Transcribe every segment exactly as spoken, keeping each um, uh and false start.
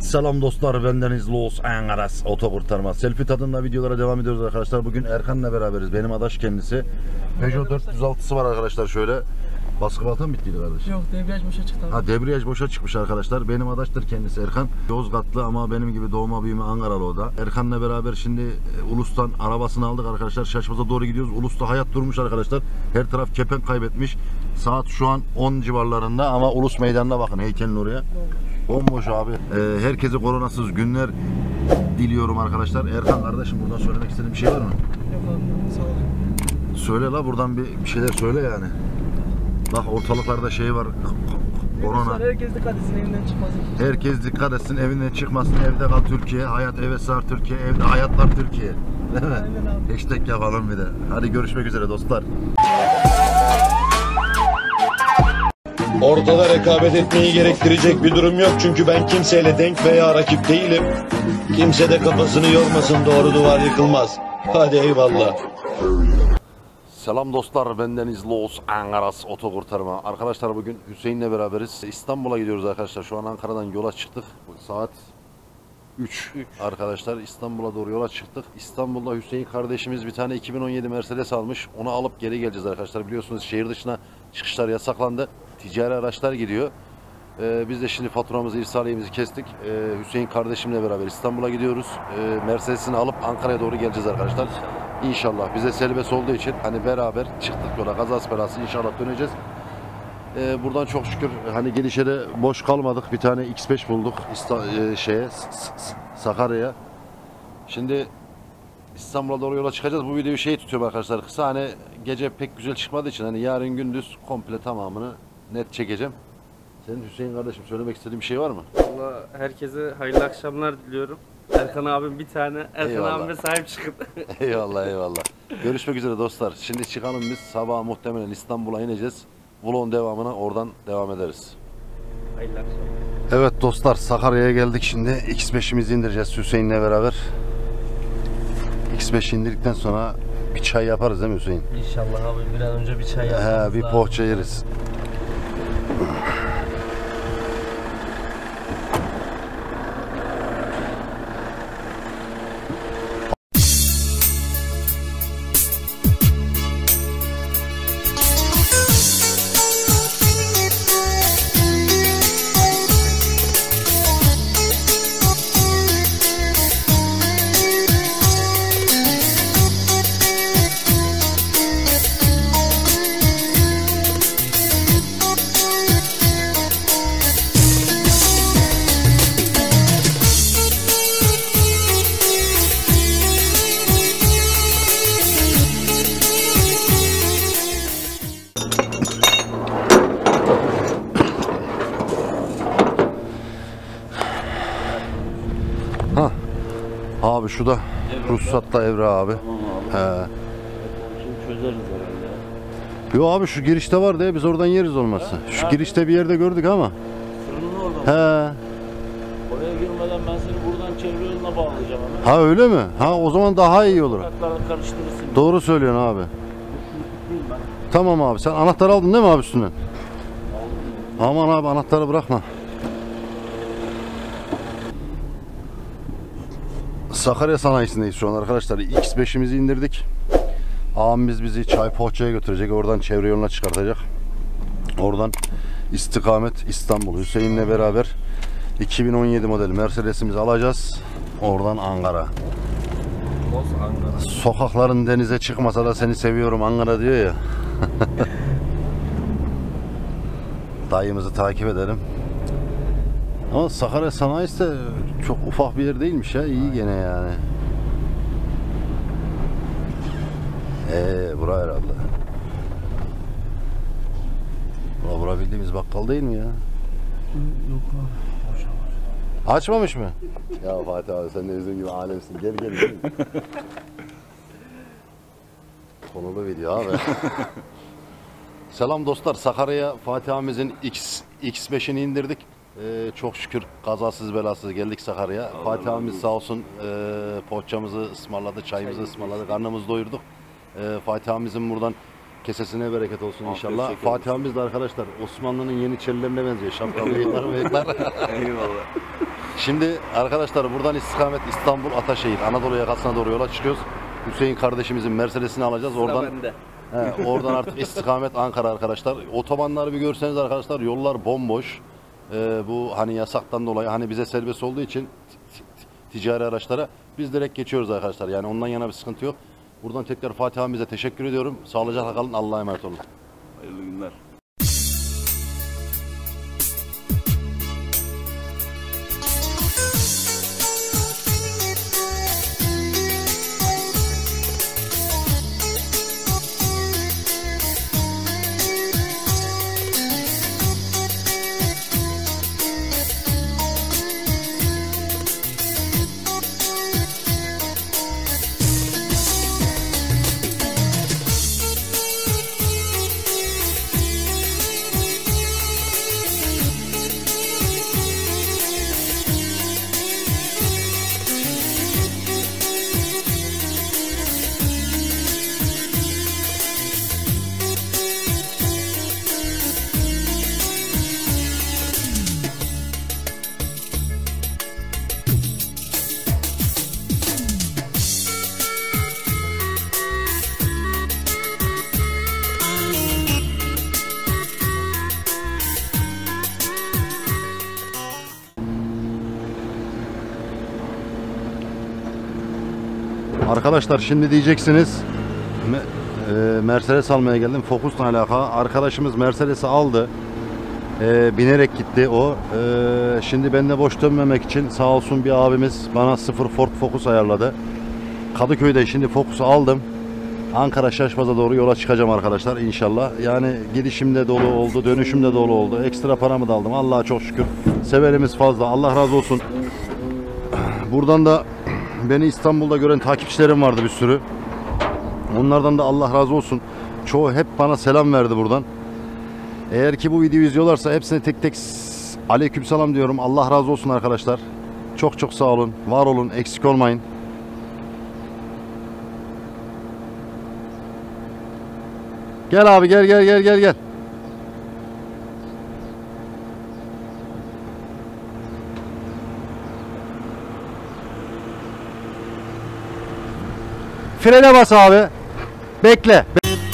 Selam dostlar, bendeniz Los Angeles Otokurtarma. Selfie tadında videolara devam ediyoruz arkadaşlar. Bugün Erkan'la beraberiz. Benim adaş kendisi. Peugeot dört yüz altısı var arkadaşlar şöyle. Baskı balta mı bittiydi kardeş? Yok, debriyaj boşa çıktı abi. Ha, debriyaj boşa çıkmış arkadaşlar. Benim adaştır kendisi Erkan. Yozgatlı ama benim gibi doğma büyüme Ankaralı o da. Erkan'la beraber şimdi e, Ulus'tan arabasını aldık arkadaşlar. Şaşmaz'a doğru gidiyoruz. Ulus'ta hayat durmuş arkadaşlar. Her taraf kepenk kaybetmiş. Saat şu an on civarlarında ama Ulus meydanına bakın, heykelin oraya. Bomboş abi. Ee, herkese koronasız günler diliyorum arkadaşlar. Erkan kardeşim, buradan söylemek istediğin bir şey var mı? Yok abi, sağ ol. Söyle la, buradan bir, bir şeyler söyle yani. Bak, ortalıklarda şey var. Korona. Herkes dikkat etsin, evinden çıkmasın. Herkes dikkat etsin, evinden çıkmasın. Evde kal Türkiye. Hayat eve sar Türkiye. Evde hayatlar Türkiye. Değil mi? Aynen abi. Hashtag yapalım bir de. Hadi görüşmek üzere dostlar. Ortada rekabet etmeyi gerektirecek bir durum yok çünkü ben kimseyle denk veya rakip değilim. Kimse de kafasını yormasın, doğru duvar yıkılmaz. Hadi eyvallah. Selam dostlar, bendeniz Los Angeles Otokurtarma. Arkadaşlar bugün Hüseyin'le beraberiz. İstanbul'a gidiyoruz arkadaşlar. Şu an Ankara'dan yola çıktık. Saat üç arkadaşlar. İstanbul'a doğru yola çıktık. İstanbul'da Hüseyin kardeşimiz bir tane iki bin on yedi Mercedes almış. Onu alıp geri geleceğiz arkadaşlar. Biliyorsunuz şehir dışına çıkışlar yasaklandı. Ticari araçlar gidiyor. Ee, biz de şimdi faturamızı, irsaliyemizi kestik. Ee, Hüseyin kardeşimle beraber İstanbul'a gidiyoruz. Ee, Mercedes'ini alıp Ankara'ya doğru geleceğiz arkadaşlar. İnşallah. İnşallah. Bize serbest olduğu için hani beraber çıktık yola, kazası belası inşallah döneceğiz. Ee, buradan çok şükür hani gelişe de boş kalmadık. Bir tane X beş bulduk İsta e, şeye Sakarya'ya. Şimdi İstanbul'a doğru yola çıkacağız. Bu videoyu şey tutuyorum arkadaşlar, kısa, hani gece pek güzel çıkmadığı için hani yarın gündüz komple tamamını net çekeceğim. Senin Hüseyin kardeşim söylemek istediğin bir şey var mı? Valla herkese hayırlı akşamlar diliyorum. Erkan abim bir tane, Erkan Eyvallah. abime sahip çıkın. Eyvallah eyvallah. Görüşmek üzere dostlar. Şimdi çıkalım biz. Sabah muhtemelen İstanbul'a ineceğiz. Vlogun devamına oradan devam ederiz. Hayırlı akşamlar. Evet dostlar, Sakarya'ya geldik şimdi. X beşimizi indireceğiz Hüseyin'le beraber. X beş indirdikten sonra bir çay yaparız değil mi Hüseyin? İnşallah abi bir an önce bir çay He, yapmamız bir lazım. poğaça yeriz. Abi şu da ruhsatla evra abi. Tamam abi. He. Şimdi çözeriz herhalde. Yo abi, şu girişte var diye biz oradan yeriz olmazsa. Şu girişte bir yerde gördük ama. Fırının orada mı? He. Oraya girmeden ben seni buradan çevre yoluna bağlayacağım hemen. Ha öyle mi? Ha, o zaman daha iyi olur. Sokaklarda karıştırırsın. Doğru söylüyorsun abi. Değil ben. Tamam abi, sen anahtarı aldın değil mi abi üstünden? Aman abi, anahtarı bırakma. Sakarya sanayisindeyiz şu an arkadaşlar. X beşimizi indirdik. Ağamız bizi çay poğaçaya götürecek. Oradan çevre yoluna çıkartacak. Oradan istikamet İstanbul. Hüseyin'le beraber iki bin on yedi model Mercedes'imizi alacağız. Oradan Ankara. Los Ankara. Sokakların denize çıkmasa da seni seviyorum Ankara diyor ya. Dayımızı takip edelim. Ama Sakarya sanayisi de çok ufak bir yer değilmiş ya. İyi gene yani. Eee bura herhalde. Bura, bura bildiğimiz bakkal değil mi ya? Yok abi. Açmamış mı? Ya Fatih abi, sen de bizim gibi alemsin. Gel gel gel. Konulu video abi. Selam dostlar. Sakarya'ya Fatih abimizin X, X beşini indirdik. Ee, çok şükür kazasız belasız geldik Sakarya'ya. Fatih abimiz sağ olsun e, poğaçamızı ısmarladı, çayımızı ısmarladı, karnımızı doyurduk. E, Fatih abimizin buradan Kesesine bereket olsun inşallah. Afiyet Fatih abimiz de arkadaşlar Osmanlı'nın Yeniçerilerine benziyor. Şapkalı bıyıklar bıyıklar. Eyvallah. Şimdi arkadaşlar buradan istikamet İstanbul Ataşehir Anadolu yakasına doğru yola çıkıyoruz. Hüseyin kardeşimizin Mercedes'ini alacağız. Oradan he, oradan artık istikamet Ankara arkadaşlar. Otobanları bir görseniz arkadaşlar yollar bomboş. Ee, bu hani yasaktan dolayı hani bize serbest olduğu için ticari araçlara biz direkt geçiyoruz arkadaşlar. Yani ondan yana bir sıkıntı yok. Buradan tekrar Fatih abimize teşekkür ediyorum. Sağlıcakla kalın. Allah'a emanet olun. Hayırlı günler. Arkadaşlar şimdi diyeceksiniz Mercedes almaya geldim. Focus'la alaka. Arkadaşımız Mercedes'i aldı. E, binerek gitti o. E, şimdi ben de boş dönmemek için sağ olsun bir abimiz bana sıfır Ford Focus ayarladı. Kadıköy'de şimdi Focus'u aldım. Ankara Şaşmaz'a doğru yola çıkacağım arkadaşlar inşallah. Yani gidişim de dolu oldu, dönüşüm de dolu oldu. Ekstra paramı da aldım. Allah'a çok şükür. Severimiz fazla. Allah razı olsun. Buradan da beni İstanbul'da gören takipçilerim vardı bir sürü. Onlardan da Allah razı olsun. Çoğu hep bana selam verdi buradan. Eğer ki bu videoyu izliyorlarsa hepsine tek tek aleykümselam diyorum. Allah razı olsun arkadaşlar. Çok çok sağ olun. Var olun. Eksik olmayın. Gel abi gel gel gel gel gel. Frene bas abi. Bekle.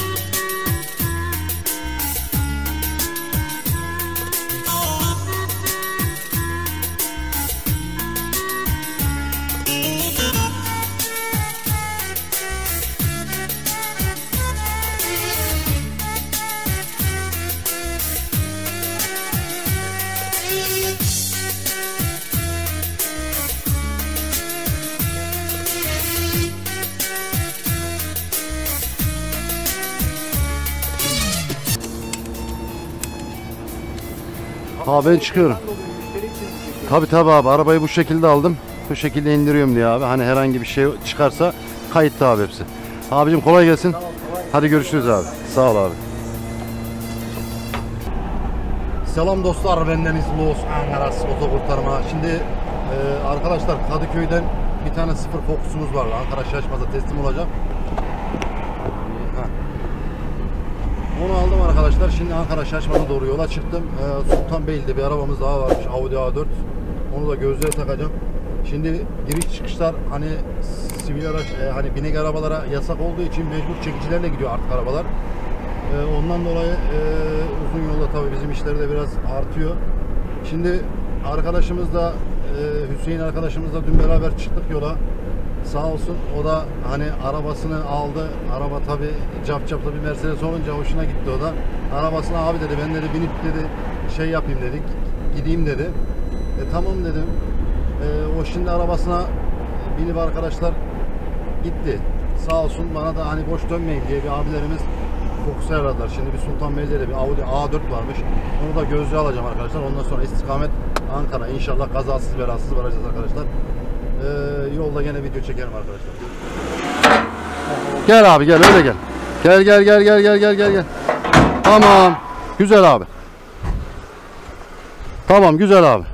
Ha ben çıkıyorum. Tabi tabi abi arabayı bu şekilde aldım. Bu şekilde indiriyorum diye abi. Hani herhangi bir şey çıkarsa kayıtlı abi hepsi. Abicim kolay gelsin. Hadi görüşürüz abi. Sağ ol abi. Selam dostlar, bendeniz Los Angeles Otokurtarma. Şimdi e, arkadaşlar Kadıköy'den bir tane sıfır Focus'umuz var. Ankara Şaşmaz'a teslim olacak. Onu aldım arkadaşlar. Şimdi Ankara Şaşmaz'a doğru yola çıktım. Ee, Sultanbeyli'de bir arabamız daha varmış. Audi A dört. Onu da gözlüğe takacağım. Şimdi giriş çıkışlar hani sivil araç, e, hani binek arabalara yasak olduğu için mecbur çekicilerle gidiyor artık arabalar. Ee, ondan dolayı e, uzun yolda tabii bizim işler de biraz artıyor. Şimdi arkadaşımız da e, Hüseyin arkadaşımız da dün beraber çıktık yola. Sağ olsun o da hani arabasını aldı. Araba tabi capcaplı bir Mercedes olunca hoşuna gitti o da. Arabasına abi dedi ben dedi binip dedi şey yapayım dedik. Gideyim dedi. E tamam dedim. E, o şimdi arabasına binip arkadaşlar gitti. Sağ olsun bana da hani boş dönmeyin diye bir abilerimiz Focus'u ayarladılar. Şimdi bir Sultanbeyli'de bir Audi A dört varmış. Onu da gözlüğe alacağım arkadaşlar. Ondan sonra istikamet Ankara. İnşallah kazasız belasız varacağız arkadaşlar. Ee, yolda gene video çekerim arkadaşlar. Gel abi gel öyle gel. Gel gel gel gel gel gel gel gel. Tamam. Güzel abi. Tamam güzel abi.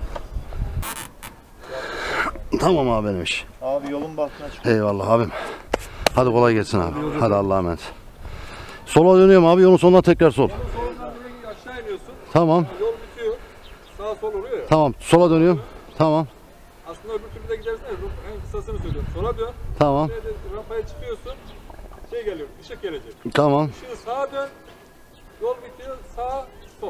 Tamam abi benim iş. Abi yolun bahtına çık. Eyvallah abim. Hadi kolay gelsin abi. Hadi Allah'a emanet. Sola dönüyorum abi, yolun sonuna tekrar sol. Aşağı iniyorsun. Tamam. Yol bitiyor. Sağ sol oluyor ya. Tamam. Sola dönüyorum. Tamam. Aslında öbür türlü de gidersen en kısasını söylüyorum. Sola dön. Tamam. Rampaya çıkıyorsun. Şey geliyor, ışık gelecek. Tamam. Işığı sağa dön. Yol bitiyor, sağa, sol.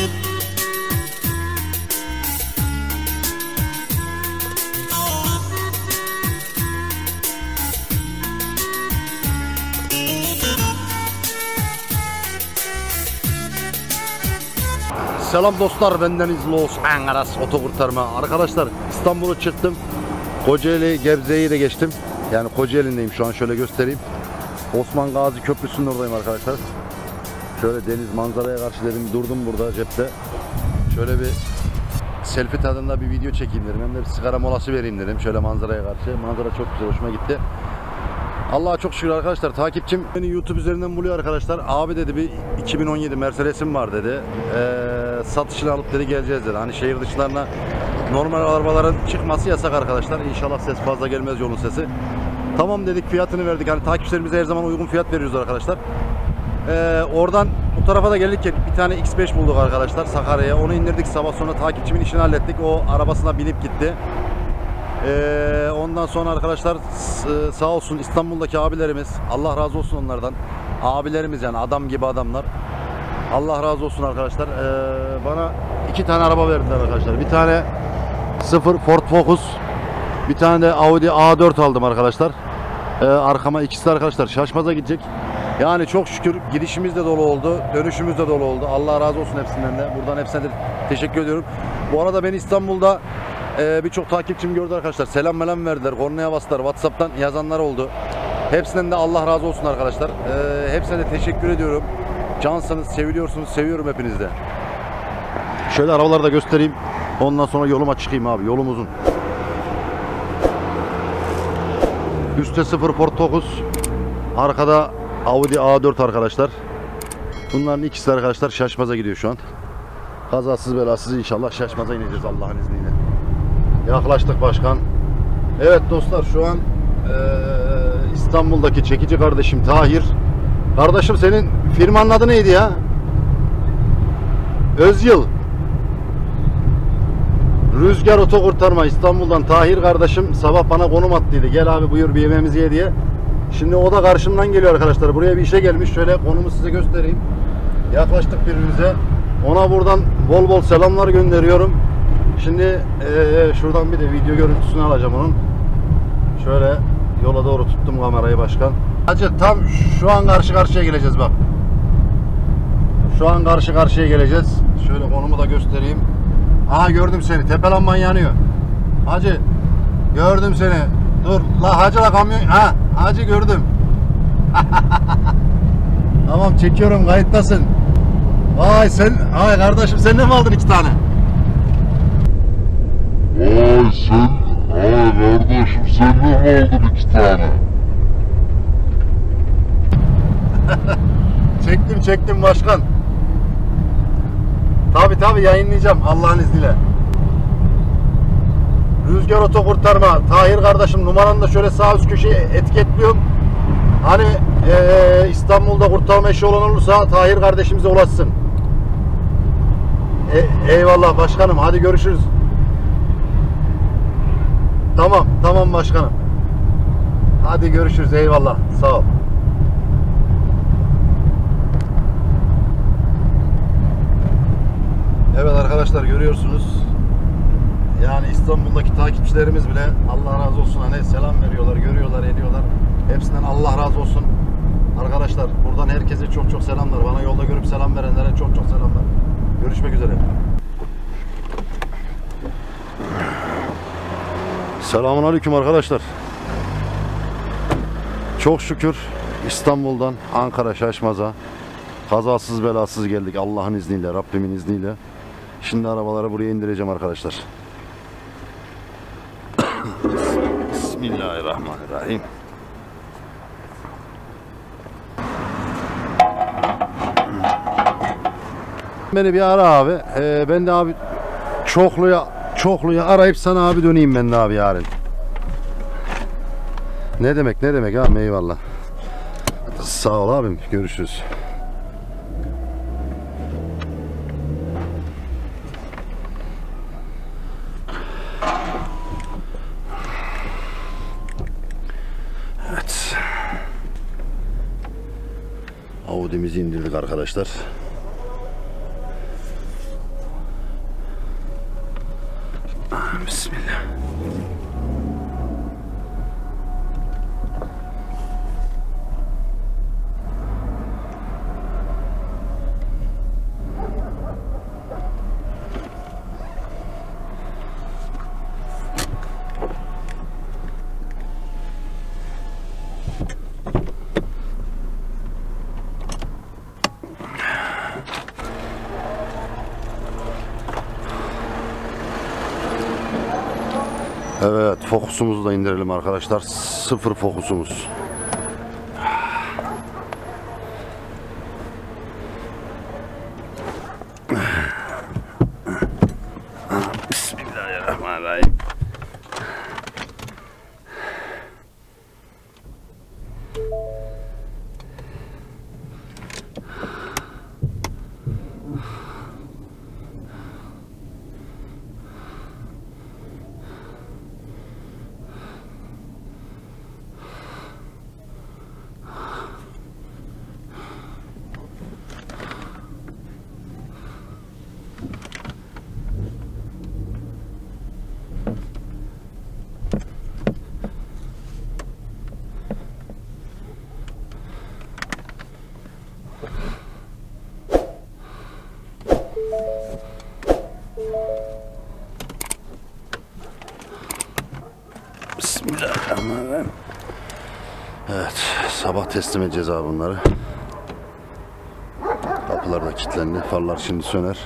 Selam dostlar, bendeniz Los Angeles Otokurtarma. Arkadaşlar İstanbul'u çıktım. Kocaeli, Gebze'yi de geçtim. Yani Kocaeli'ndeyim şu an, şöyle göstereyim. Osman Gazi Köprüsü'nün oradayım arkadaşlar. Şöyle deniz manzaraya karşı dedim, durdum burada cepte. Şöyle bir selfie tadında bir video çekeyim dedim. Hem de bir sigara molası vereyim dedim. Şöyle manzaraya karşı. Manzara çok güzel, hoşuma gitti. Allah'a çok şükür arkadaşlar, takipçim beni YouTube üzerinden buluyor arkadaşlar. Abi dedi bir iki bin on yedi Mercedes'im var dedi. Ee, satışını alıp dedi geleceğiz dedi. Hani şehir dışlarına normal arabaların çıkması yasak arkadaşlar. İnşallah ses fazla gelmez, yolun sesi. Tamam dedik, fiyatını verdik. Hani takipçilerimize her zaman uygun fiyat veriyoruz arkadaşlar. Ee, oradan bu tarafa da gelirken bir tane X beş bulduk arkadaşlar Sakarya'ya. Onu indirdik sabah, sonra takipçimin işini hallettik. O arabasına binip gitti. Ee, ondan sonra arkadaşlar sağ olsun İstanbul'daki abilerimiz, Allah razı olsun onlardan. Abilerimiz yani, adam gibi adamlar. Allah razı olsun arkadaşlar. Ee, bana iki tane araba verdiler arkadaşlar. Bir tane sıfır Ford Focus, bir tane de Audi A dört aldım arkadaşlar. Ee, arkama ikisi de arkadaşlar Şaşmaz'a gidecek. Yani çok şükür gidişimiz de dolu oldu, dönüşümüz de dolu oldu. Allah razı olsun hepsinden de. Buradan hepsine de teşekkür ediyorum. Bu arada ben İstanbul'da Ee, birçok takipçim gördü arkadaşlar. Selam melam verdiler. Kornaya bastılar. WhatsApp'tan yazanlar oldu. Hepsinden de Allah razı olsun arkadaşlar. Ee, hepsine de teşekkür ediyorum. Cansınız, seviliyorsunuz. Seviyorum hepinizi de. Şöyle arabaları da göstereyim. Ondan sonra yoluma çıkayım abi. Yolum uzun. Üstte sıfır Ford Focus. Arkada Audi A dört arkadaşlar. Bunların ikisi arkadaşlar Şaşmaz'a gidiyor şu an. Kazasız belasız inşallah Şaşmaz'a ineceğiz Allah'ın izniyle. Yaklaştık başkan. Evet dostlar, şu an e, İstanbul'daki çekici kardeşim Tahir. Kardeşim senin firmanın adı neydi ya? Özyıl. Rüzgar Otokurtarma İstanbul'dan Tahir kardeşim sabah bana konum attıydı. Gel abi buyur bir yemeğimizi ye diye. Şimdi o da karşımdan geliyor arkadaşlar. Buraya bir işe gelmiş. Şöyle konumu size göstereyim. Yaklaştık birbirimize. Ona buradan bol bol selamlar gönderiyorum. Şimdi ee, şuradan bir de video görüntüsünü alacağım onun. Şöyle yola doğru tuttum kamerayı başkan. Hacı tam şu an karşı karşıya geleceğiz bak. Şu an karşı karşıya geleceğiz. Şöyle konumu da göstereyim. Aha gördüm seni. Tepe lamban yanıyor. Hacı gördüm seni. Dur la hacı la kamyon. Ha hacı gördüm. Tamam çekiyorum, kayıttasın. Vay sen, ay kardeşim sen de mi aldın iki tane? Vay sen, ay kardeşim sen de mi aldın iki tane? Çektim çektim başkan. Tabi tabi yayınlayacağım Allah'ın izniyle. Rüzgar Otokurtarma Tahir kardeşim, numaranı da şöyle sağ üst köşeye etiketliyorum. Hani ee, İstanbul'da kurtarma işi olan olursa Tahir kardeşimize ulaşsın. E, eyvallah başkanım, hadi görüşürüz. Tamam tamam başkanım. Hadi görüşürüz, eyvallah, sağ ol. Evet arkadaşlar görüyorsunuz. Yani İstanbul'daki takipçilerimiz bile Allah razı olsun hani selam veriyorlar, görüyorlar, ediyorlar. Hepsinden Allah razı olsun. Arkadaşlar buradan herkese çok çok selamlar. Bana yolda görüp selam verenlere çok çok selamlar. Görüşmek üzere. Selamünaleyküm arkadaşlar. Çok şükür İstanbul'dan Ankara Şaşmaz'a kazasız belasız geldik Allah'ın izniyle, Rabbimin izniyle. Şimdi arabaları buraya indireceğim arkadaşlar. Bismillahirrahmanirrahim. Beni bir ara abi. Ee, ben de abi çokluya çokluya arayıp sana abi döneyim ben de abi yarın. Ne demek ne demek abi, eyvallah. Sağ ol abim, görüşürüz. Audimizi indirdik arkadaşlar. Bismillah. Evet, fokusumuzu da indirelim arkadaşlar. Sıfır fokusumuz. Bismillahirrahmanirrahim. Bismillahirrahmanirrahim. Evet, sabah teslim edeceğiz abi bunları. Kapılar da kilitlendi. Farlar şimdi söner.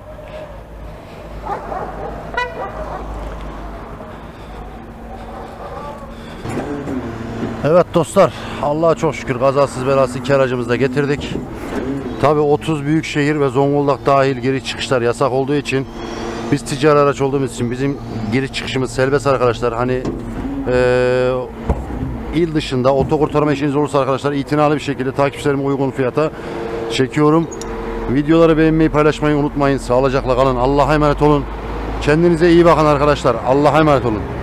Evet dostlar, Allah'a çok şükür kazasız belasız iki aracımızı da getirdik. Tabi otuz büyük şehir ve Zonguldak dahil giriş çıkışlar yasak olduğu için, biz ticari araç olduğumuz için bizim giriş çıkışımız serbest arkadaşlar. Hani Ee, il dışında otokurtarma işiniz olursa arkadaşlar itinalı bir şekilde takipçilerime uygun fiyata çekiyorum. Videoları beğenmeyi, paylaşmayı unutmayın. Sağlıcakla kalın. Allah'a emanet olun. Kendinize iyi bakın arkadaşlar. Allah'a emanet olun.